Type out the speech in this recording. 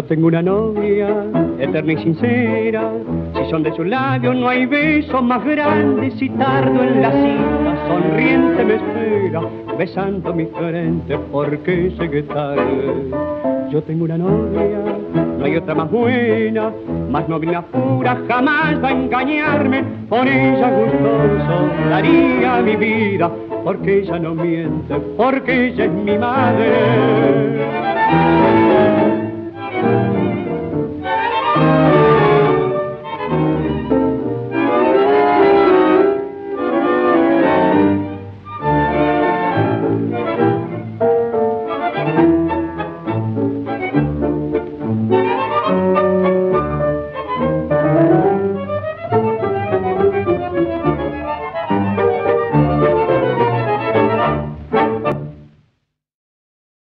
tengo una novia eterna y sincera, si son de sus labios no hay beso más grande, si tardo en la cita, sonriente me espera, besando mi frente porque sé que tarde. Yo tengo una novia, no hay otra más buena, más noble y pura, jamás va a engañarme, por ella gustoso daría mi vida, porque ella no miente, porque ella es mi madre.